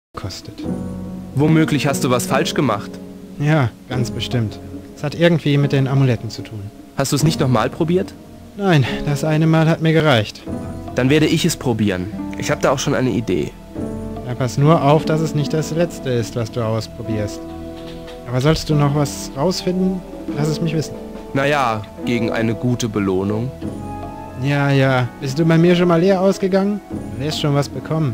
kostet. Womöglich hast du was falsch gemacht. Ja, ganz bestimmt. Es hat irgendwie mit den Amuletten zu tun. Hast du es nicht nochmal probiert? Nein, das eine Mal hat mir gereicht. Dann werde ich es probieren. Ich habe da auch schon eine Idee. Ja, pass nur auf, dass es nicht das letzte ist, was du ausprobierst. Aber sollst du noch was rausfinden, lass es mich wissen. Naja, gegen eine gute Belohnung. Ja, bist du bei mir schon mal leer ausgegangen? Du wirst schon was bekommen.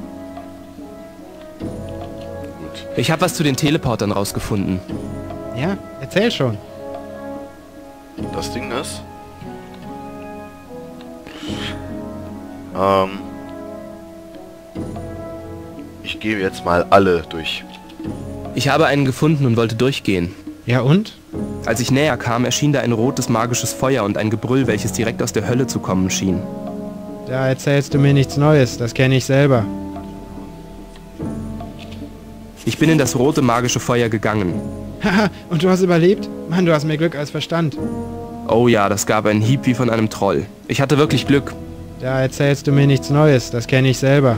Ich habe was zu den Teleportern rausgefunden. Ja, erzähl schon. Das Ding ist... ich gehe jetzt mal alle durch. Ich habe einen gefunden und wollte durchgehen. Ja und? Als ich näher kam, erschien da ein rotes magisches Feuer und ein Gebrüll, welches direkt aus der Hölle zu kommen schien. Da erzählst du mir nichts Neues, das kenne ich selber. Ich bin in das rote magische Feuer gegangen. Haha, und du hast überlebt? Mann, du hast mehr Glück als Verstand. Oh ja, das gab einen Hieb wie von einem Troll. Ich hatte wirklich Glück. Da erzählst du mir nichts Neues, das kenne ich selber.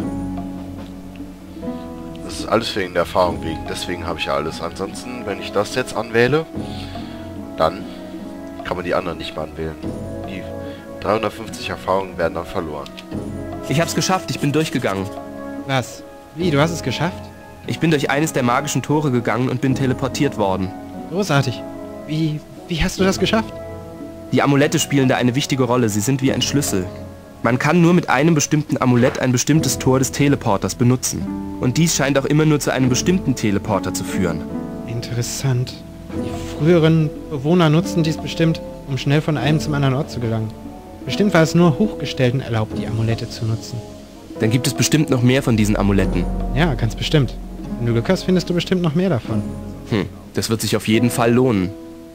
Das ist alles wegen der Erfahrung wegen, deswegen habe ich ja alles. Ansonsten, wenn ich das jetzt anwähle, dann kann man die anderen nicht mehr anwählen. Die 350 Erfahrungen werden dann verloren. Ich hab's geschafft, ich bin durchgegangen. Was? Wie, du hast es geschafft? Ich bin durch eines der magischen Tore gegangen und bin teleportiert worden. Großartig. Wie hast du das geschafft? Die Amulette spielen da eine wichtige Rolle, sie sind wie ein Schlüssel. Man kann nur mit einem bestimmten Amulett ein bestimmtes Tor des Teleporters benutzen. Und dies scheint auch immer nur zu einem bestimmten Teleporter zu führen. Interessant. Die früheren Bewohner nutzten dies bestimmt, um schnell von einem zum anderen Ort zu gelangen. Bestimmt war es nur Hochgestellten erlaubt, die Amulette zu nutzen. Dann gibt es bestimmt noch mehr von diesen Amuletten. Ja, ganz bestimmt. Wenn du Glück hast, findest du bestimmt noch mehr davon. Das wird sich auf jeden Fall lohnen.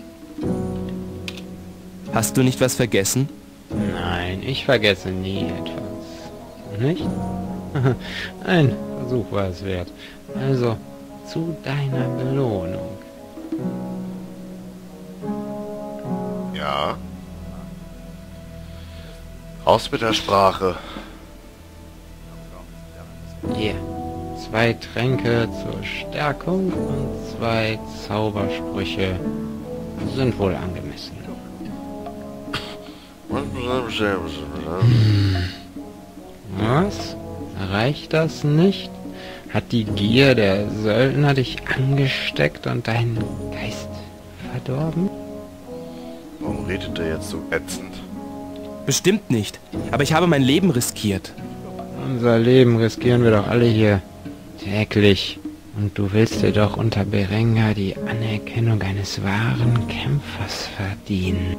Hast du nicht was vergessen? Nein, ich vergesse nie etwas. Nicht? Ein Versuch war es wert. Also, zu deiner Belohnung. Ja. Raus mit der Sprache. Hier. 2 Tränke zur Stärkung und 2 Zaubersprüche sind wohl angemessen. Was? Reicht das nicht? Hat die Gier der Söldner dich angesteckt und deinen Geist verdorben? Warum redet er jetzt so ätzend? Bestimmt nicht. Aber ich habe mein Leben riskiert. Unser Leben riskieren wir doch alle hier täglich. Und du willst dir doch unter Berengar die Anerkennung eines wahren Kämpfers verdienen.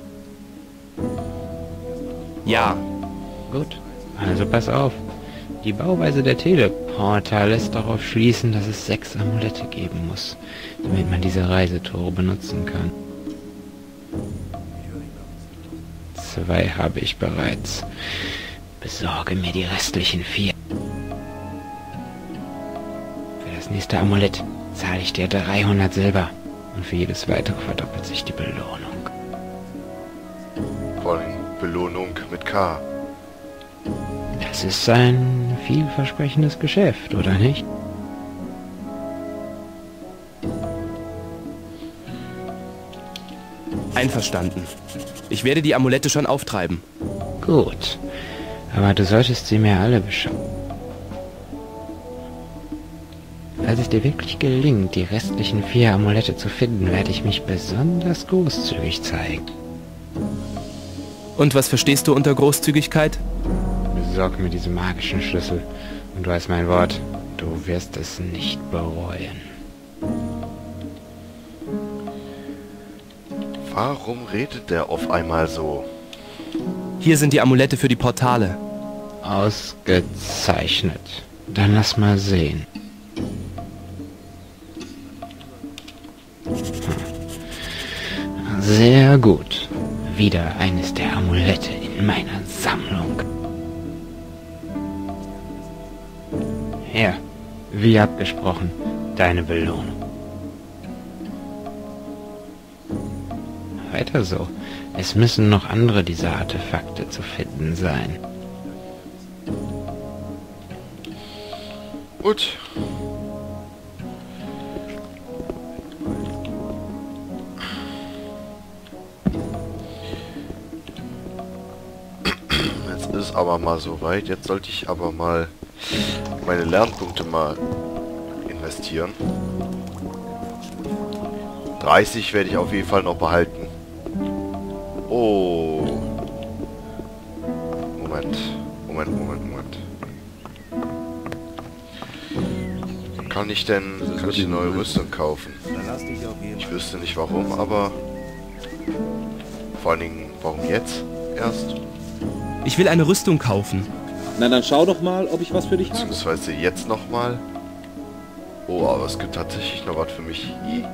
Ja. Gut, also pass auf. Die Bauweise der Teleporter lässt darauf schließen, dass es 6 Amulette geben muss, damit man diese Reisetore benutzen kann. 2 habe ich bereits. Besorge mir die restlichen 4. Für das nächste Amulett zahle ich dir 300 Silber und für jedes weitere verdoppelt sich die Belohnung. Vor allem Belohnung mit K. Das ist ein vielversprechendes Geschäft, oder nicht? Einverstanden. Ich werde die Amulette schon auftreiben. Gut, aber du solltest sie mir alle beschauen. Falls es dir wirklich gelingt, die restlichen 4 Amulette zu finden, werde ich mich besonders großzügig zeigen. Und was verstehst du unter Großzügigkeit? Besorg mir diese magischen Schlüssel und du hast mein Wort, du wirst es nicht bereuen. Warum redet der auf einmal so? Hier sind die Amulette für die Portale. Ausgezeichnet. Dann lass mal sehen. Sehr gut. Wieder eines der Amulette in meiner Sammlung. Ja, wie abgesprochen, deine Belohnung. Weiter so. Es müssen noch andere dieser Artefakte zu finden sein. Gut, es aber mal so weit. Jetzt sollte ich aber mal meine Lernpunkte mal investieren. 30 werde ich auf jeden Fall noch behalten. Oh. Moment. Kann ich eine neue Rüstung kaufen? Ich wüsste nicht warum, aber vor allen Dingen, warum jetzt erst? Ich will eine Rüstung kaufen. Na dann schau doch mal, ob ich was für dich habe. Beziehungsweise jetzt nochmal. Oh, aber es gibt tatsächlich noch was für mich.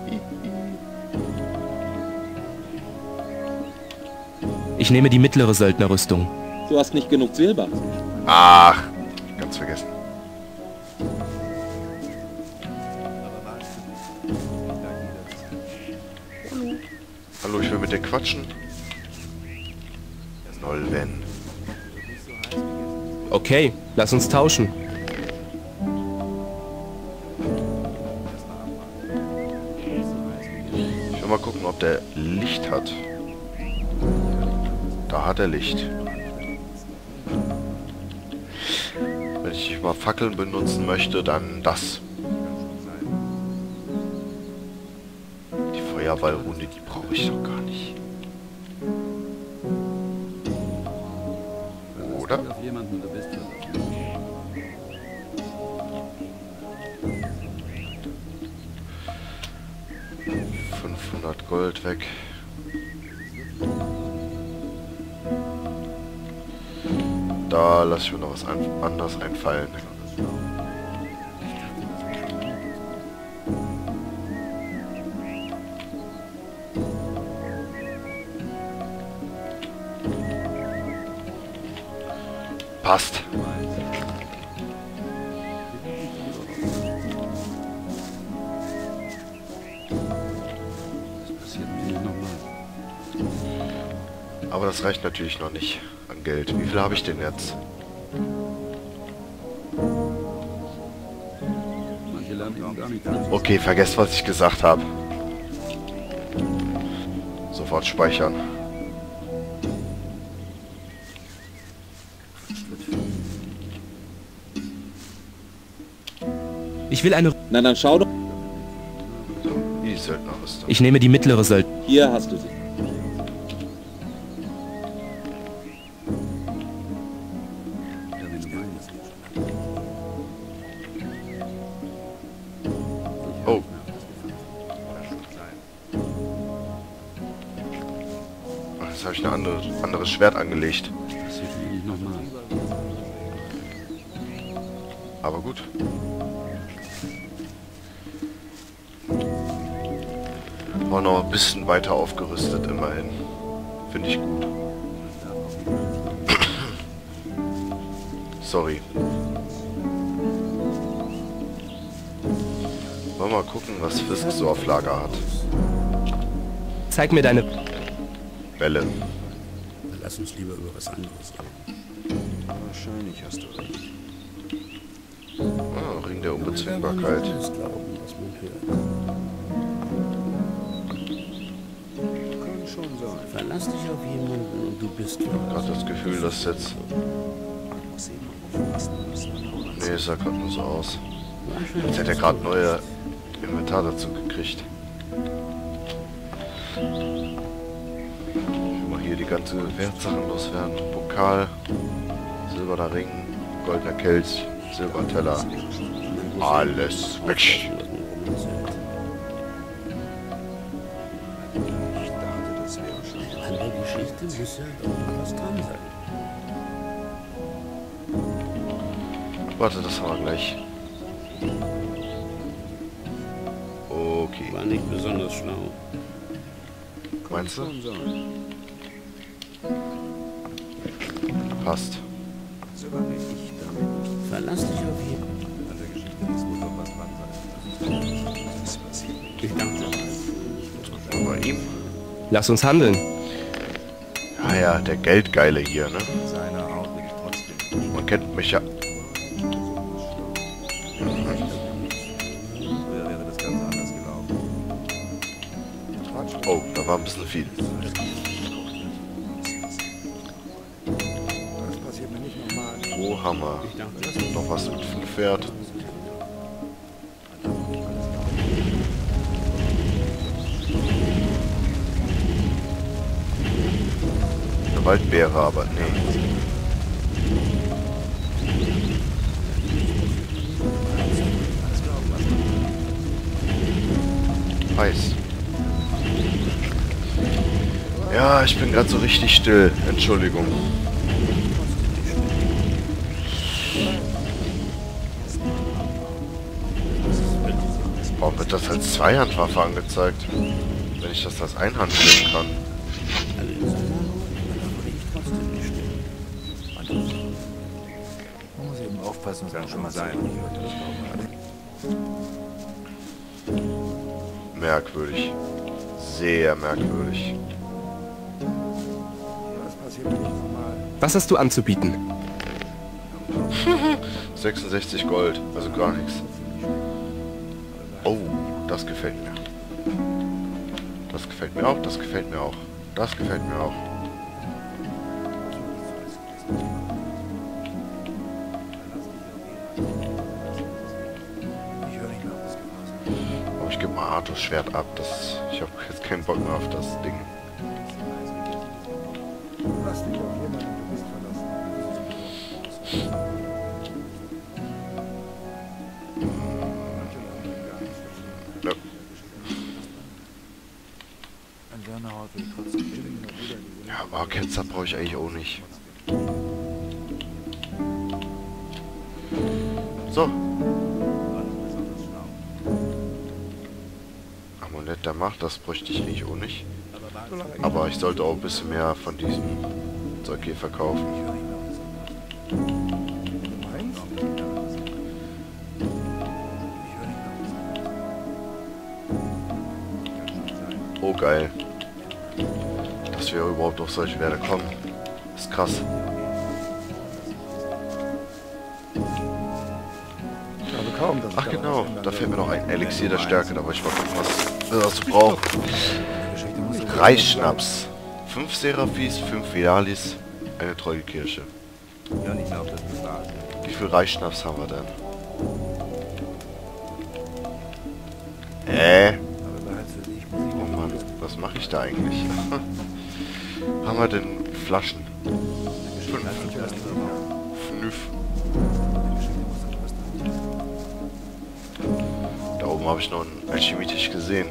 Ich nehme die mittlere Söldnerrüstung. Du hast nicht genug Silber. Ach, ganz vergessen. Hallo, ich will mit dir quatschen. Nolven. Okay, lass uns tauschen. Ich will mal gucken, ob der Licht hat. Da hat er Licht. Wenn ich mal Fackeln benutzen möchte, dann das. Die Feuerballrunde, die brauche ich doch gar nicht. Oder? 500 Gold weg. Da lasse ich mir noch was anderes einfallen. Passt. Aber das reicht natürlich noch nicht an Geld. Wie viel habe ich denn jetzt? Okay, vergesst, was ich gesagt habe. Sofort speichern. Ich will eine... Na dann schau doch. So, die Söldnerrüstung. Ich nehme die mittlere Söldner. Hier hast du sie. Oh. Ach, jetzt habe ich ein anderes Schwert angelegt. Aber gut. War noch ein bisschen weiter aufgerüstet, immerhin. Finde ich gut. Sorry. Wollen wir mal gucken, was Fisk so auf Lager hat. Zeig mir deine... Bälle. Lass uns lieber über was anderes reden. Wahrscheinlich hast du recht. Ah, Ring der Unbezwingbarkeit. Glauben, was man hört. Kann schon sein. Verlass dich auf jemanden und du bist Ich habe gerade das Gefühl, dass jetzt... Nee, es sah gerade nur so aus. Jetzt hätte er gerade neue Inventar dazu gekriegt. Ich will mal hier die ganze Wertsachen loswerden. Pokal, silberner Ring, goldener Kelch, Silberteller. Alles weg. Ich dachte, das wäre schon. An der Geschichte muss ja doch was dran sein. Warte, das haben wir gleich. Okay. War nicht besonders schlau. Meinst du? Schon sein. Passt. Solange ich damit. Verlass dich auf jemanden. An der Geschichte muss wohl doch was dran sein. Was passiert? Ich dachte, Bei ihm? Lass uns handeln. Ah ja, der Geldgeile hier, ne? seiner Haut bin ich trotzdem. Man kennt mich ja. Früher wäre das Ganze anders gelaufen. Oh, da war ein bisschen viel. Das passiert mir nicht. haben wir noch was mit 5 Wert. Eine Waldbeere, aber nee. Heiß. Ja, ich bin gerade so richtig still. Entschuldigung. Warum wird das als Zweihandwaffe angezeigt? Wenn ich das als Einhand nehmen kann. Man muss eben aufpassen, das kann schon mal sein. Merkwürdig. Sehr merkwürdig. Das passiert nicht normal. Was hast du anzubieten? 66 Gold, also gar nichts. Oh, das gefällt mir. Das gefällt mir auch, das gefällt mir auch. Das gefällt mir auch. Aber ich gebe mal Arthurs Schwert ab. Ich habe jetzt keinen Bock mehr auf das Ding. Lass dich auf jemanden, du bist verlassen. Ja. Ein Wernerhaut will trotzdem stehen. Ja, aber Ketzer brauche ich eigentlich auch nicht. So. Amulett der Macht, das bräuchte ich eigentlich auch nicht. Aber ich sollte auch ein bisschen mehr von diesem Zeug hier verkaufen. Oh geil. Dass wir überhaupt auf solche Werte kommen. Das ist krass. Ach genau, da fällt mir noch ein Elixier der Stärke, da wollte ich mal gucken, was wir dazu brauchen. Reisschnaps. 5 Seraphis, 5 Vialis, eine Treuekirche. Ja, ich glaube, das ist wahr. Wie viel Reisschnaps haben wir denn? Aber behalt's für dich. Oh Mann, was mache ich da eigentlich? Haben wir denn Flaschen? 5. 5. Da oben habe ich noch einen Alchemietisch gesehen.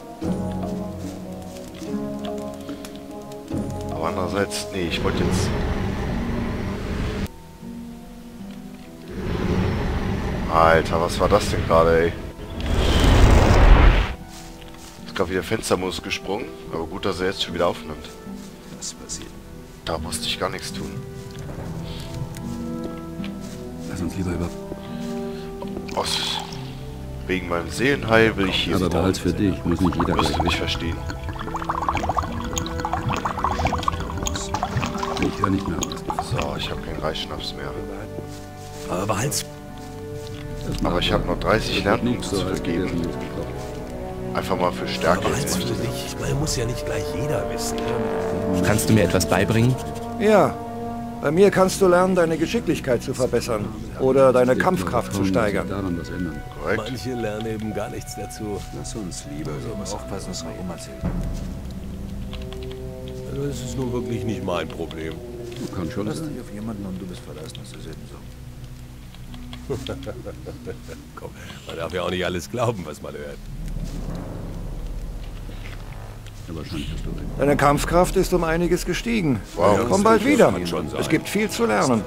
Aber andererseits, nee, ich wollte jetzt... Alter, was war das denn gerade, ey? Ist gerade wieder Fenstermodus gesprungen, aber gut, dass er jetzt schon wieder aufnimmt. Was passiert? Da musste ich gar nichts tun. Lass uns lieber über... Wegen meinem Seelenheil will ich hier Aber behalt's für dich, muss nicht jeder Wirst du gleich nicht verstehen. Ich höre nicht mehr auf das. So, ich habe keinen Reisschnaps mehr. Aber behalt's. Aber ich habe noch 30 Lernpunkte zu so als vergeben. gegessen, wie es gekocht. Einfach mal für Stärke Behalt's jetzt für möchte. dich. Ich meine, muss ja nicht gleich jeder wissen. Kannst du mir etwas beibringen? Ja, bei mir kannst du lernen, deine Geschicklichkeit zu verbessern oder deine Kampfkraft zu Kaum, dass steigern. sich daran was ändern. Korrekt. Manche lernen eben gar nichts dazu. Lass uns lieber so was aufpassen, was man immer erzählt. Also das ist nun wirklich nicht mein Problem. Kann schon Lass sein. dich auf jemanden und du bist verlassen, das ist eben so. Komm, man darf ja auch nicht alles glauben, was man hört. Ja, wahrscheinlich hast du recht. Deine Kampfkraft ist um einiges gestiegen. Wow. Komm bald wieder. Kann schon sein. Es gibt viel zu lernen.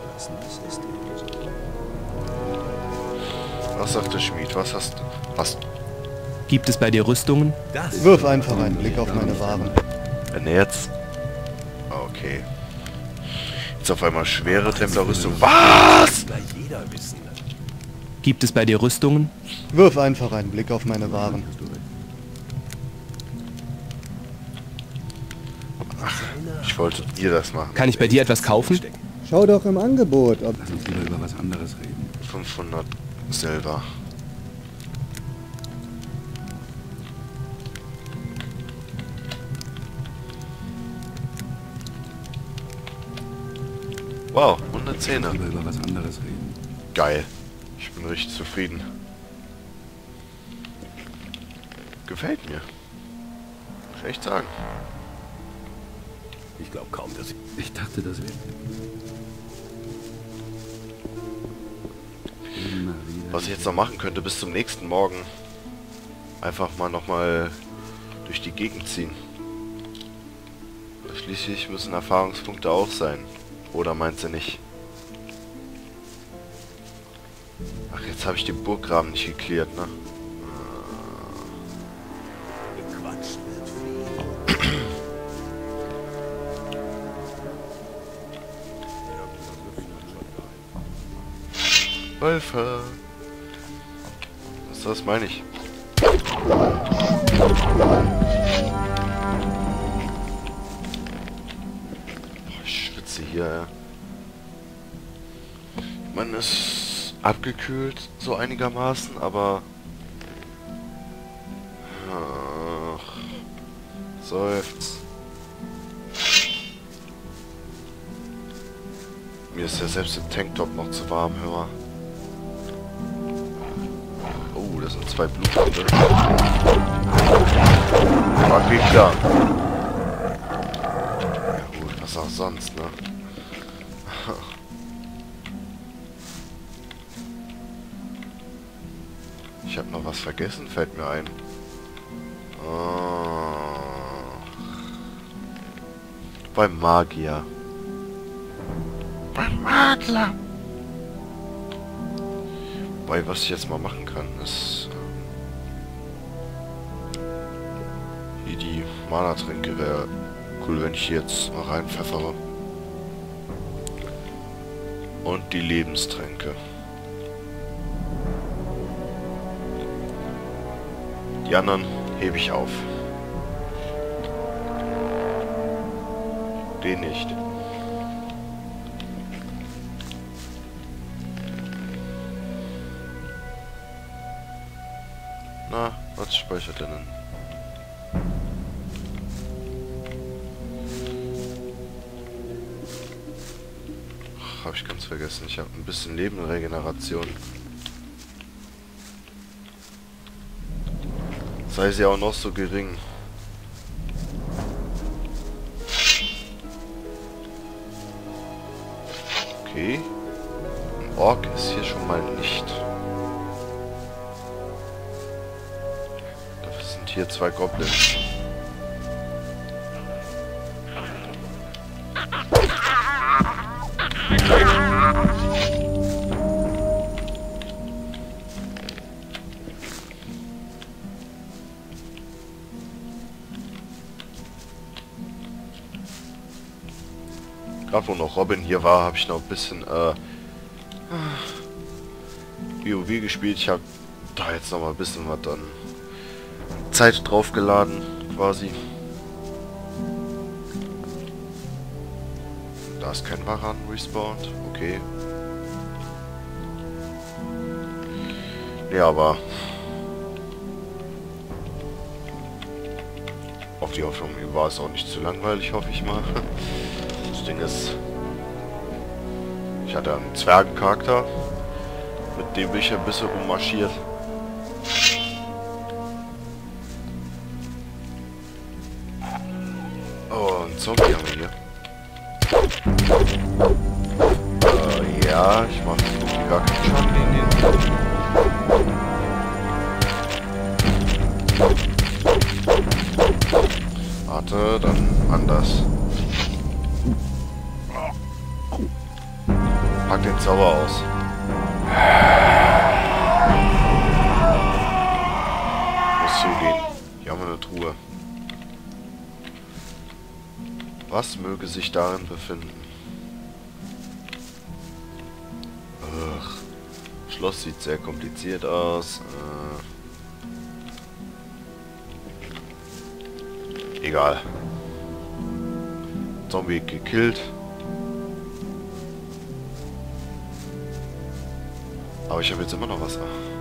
Was sagt der Schmied? Was hast du? Was? Gibt es bei dir Rüstungen? Das Wirf einfach einen Blick auf meine Waren. Wenn jetzt? Okay. Jetzt auf einmal schwere Templerrüstung. Was? gleich jeder wissen. Gibt es bei dir Rüstungen? Wirf einfach einen Blick auf meine Waren. Hast du recht. Ich wollte dir das machen. Kann ich bei dir etwas kaufen? Schau doch im Angebot, ob... Lass uns lieber über was anderes reden. 500 Silber. Wow, 100 Zähne. Lieber über was anderes reden. Geil. Ich bin richtig zufrieden. Gefällt mir. Muss ich echt sagen. Ich glaube kaum, dass Ich dachte, das wäre... Was ich jetzt noch machen könnte bis zum nächsten Morgen. Einfach mal nochmal durch die Gegend ziehen. Schließlich müssen Erfahrungspunkte auch sein. Oder meinst du nicht? Ach, jetzt habe ich den Burggraben nicht geklärt, ne? Gequatscht wird viel. Wölfe. Das meine ich. Ich schwitze hier. Man ist abgekühlt, so einigermaßen, aber... Ach, seufzt. Mir ist ja selbst im Tanktop noch zu warm, hör mal. Oh, das sind 2 Bluthunde. War wie klar. Ja gut, was auch sonst, ne? Ich habe noch was vergessen, fällt mir ein. Oh. Beim Magier. Beim Magier! Wobei, was ich jetzt mal machen kann, ist... hier die Mana-Tränke wäre cool, wenn ich die jetzt mal reinpfeffere. Und die Lebenstränke. Die anderen hebe ich auf. Den nicht. Na, was speichert er denn? Ach, hab ich ganz vergessen. Ich habe ein bisschen Lebenregeneration. Sei sie auch noch so gering. Okay. Ein Ork ist hier schon mal nicht. Dafür sind hier 2 Goblins. Gerade wo noch Robin hier war, habe ich noch ein bisschen WoW gespielt. Ich habe da jetzt noch mal ein bisschen was dann Zeit draufgeladen, quasi. Da ist kein Waran respawned, okay. Ja, aber auf die Hoffnung war es auch nicht zu langweilig, hoffe ich mal. Das Ding ist, ich hatte einen Zwergencharakter, mit dem bin ich ein bisschen rummarschiert. Oh, ein Zombie haben wir hier. Ja, ich mache so gar keinen Schaden gegen den. Warte, dann anders. Pack den Zauber aus. Muss zugehen. Hier haben wir eine Truhe. Was möge sich darin befinden? Ugh. Schloss sieht sehr kompliziert aus. Egal. Zombie gekillt. Aber ich habe jetzt immer noch was.